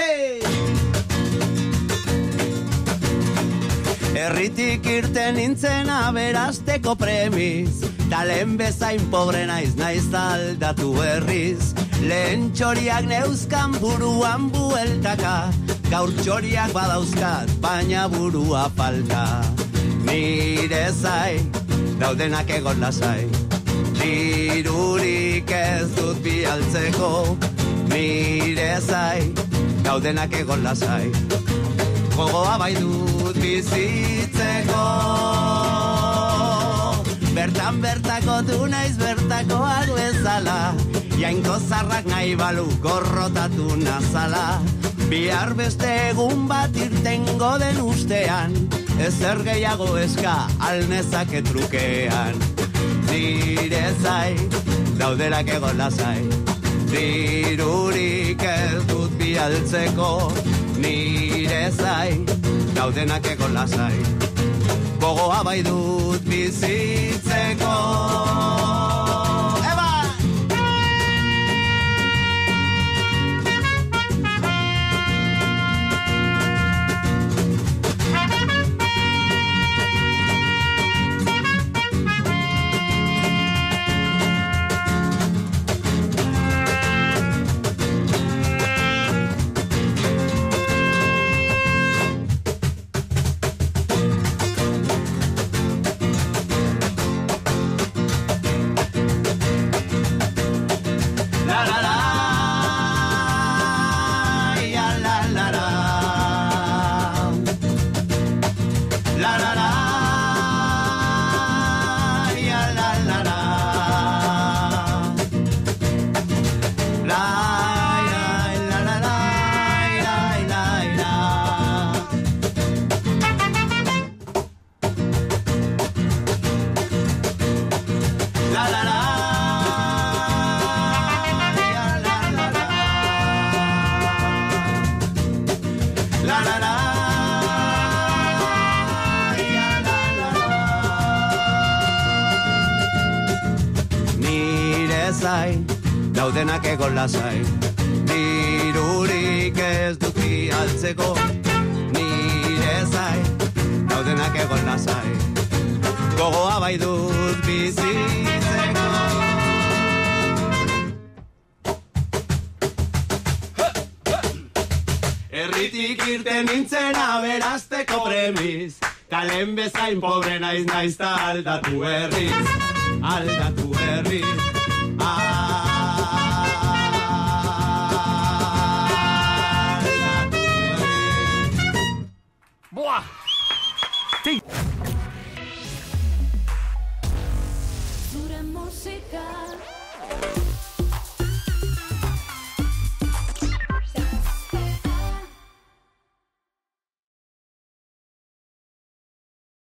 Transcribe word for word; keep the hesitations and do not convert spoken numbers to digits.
Herritik irten nintzen aberasteko premiz, talen bezain pobre naiz naiz aldatu berriz. Lehen txoriak neuzkan buruan bueltaka, gaur txoriak badauzkat, baina burua falta. Nire zai, daudenak egon lasai, dirurik ez dut bialtzeko. Nire zai, daudenak egon lasai, gogoa bai dut bizitzeko. Bertan bertako du naiz bertakoak bezala, jainko zarrak nahi balu gorrotatu nazala. Bihar beste egun bat irtengo den ustean, ezer gehiago eska alnezake trukean. Nire zai, daudenak egon lasai, dirurik ez dut bialtzeko. Nire zai, daudenak egon lasai, gogoa bai dut bizitzeko. Eba! Daudenak egon lasai, dirurik ez dut bialtzeko. Nire zai, daudenak egon lasai, gogoa bai dut bizitzeko. Herritik irten nintzen aberasteko premiz, kalen bezain pobre naiz naiz ta aldatu berriz, aldatu berriz. Buah! Sí. Zure musika